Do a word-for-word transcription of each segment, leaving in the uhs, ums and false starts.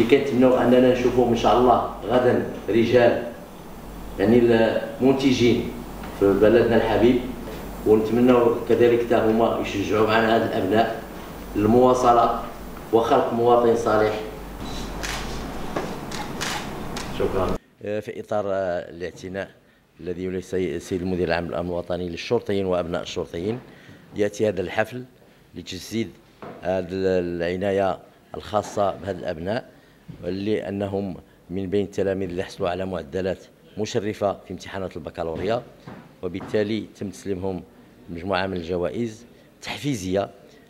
كنتمناو اننا نشوفوهم ان شاء الله غدا رجال يعني المنتجين في بلدنا الحبيب، ونتمناو كذلك حتى هما يشجعوا معنا هاد الابناء للمواصله وخلق مواطن صالح. شكرا. في اطار الاعتناء الذي يولي السيد المدير العام للامن الوطني للشرطيين وابناء الشرطيين، ياتي هذا الحفل لتجسيد هذه العنايه الخاصه بهذا الابناء، لانهم من بين التلاميذ اللي حصلوا على معدلات مشرفه في امتحانات البكالوريا، وبالتالي تم تسليمهم مجموعه من الجوائز تحفيزيه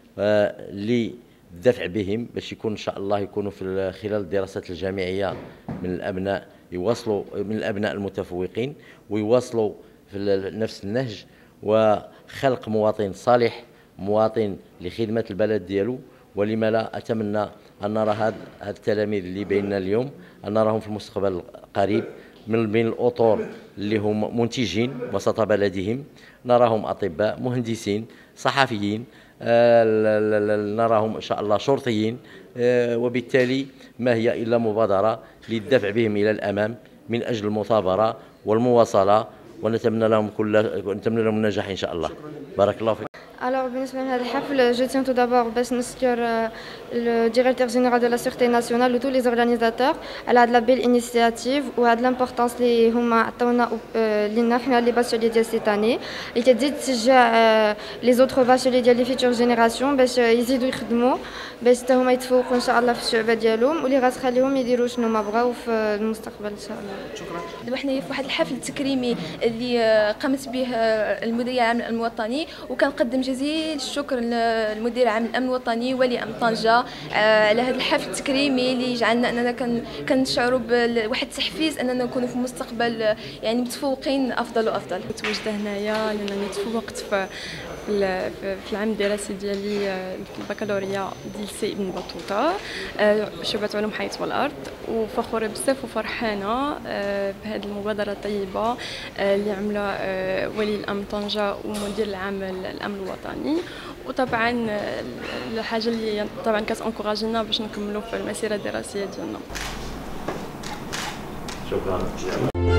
للدفع بهم باش يكون ان شاء الله يكونوا في خلال الدراسات الجامعيه من الابناء يواصلوا من الابناء المتفوقين ويواصلوا في نفس النهج وخلق مواطن صالح، مواطن لخدمه البلد ديالو. ولما لا، اتمنى ان نرى هاد التلاميذ اللي بيننا اليوم ان نراهم في المستقبل القريب من بين الاطر اللي هم منتجين وسط بلدهم، نراهم اطباء، مهندسين، صحفيين، نراهم ان شاء الله شرطيين، وبالتالي ما هي الا مبادره للدفع بهم الى الامام من اجل المثابره والمواصله، ونتمنى لهم كل نتمنى لهم النجاح ان شاء الله. بارك الله فيك. Alors, بالنسبة لهذا الحفل, je tiens tout d'abord باش نشكر le directeur général de la Sûreté nationale و tous les organisateurs على هاد la belle initiative وهاد l'importance اللي هما عطاونا لينا حنا لي باشولي ديال سيت اني، اللي كتزيد تشجع لي زوتر باشولي ديال لي فيتور جينيراسيون باش يزيدوا يخدموا باش حتى هما يتفوقوا ان شاء الله في الشعبة ديالهم، واللي غتخليهم يديروا شنو ما بغاو في المستقبل ان شاء الله. شكرا. دابا حنايا في واحد الحفل التكريمي اللي قامت به المديريه العام للامن الوطني، وكنقدم جزيل الشكر للمدير العام للامن الوطني ولي امر طنجه على هذا الحفل التكريمي اللي جعلنا اننا كنشعروا بواحد التحفيز اننا نكونوا في المستقبل يعني متفوقين افضل وافضل. متواجده هنايا لانني تفوقت في في العام الدراسي ديالي في البكالوريا ديال سي ابن بطوطه شعبة علوم حياة والارض، وفخوره بزاف وفرحانه بهذه المبادره الطيبه اللي عملها ولي الامر طنجه ومدير العام للامن الوطني، وطبعا الحاجه اللي طبعا كتنكوراجينا باش نكملوا في المسيره الدراسيه ديالنا. شكرا.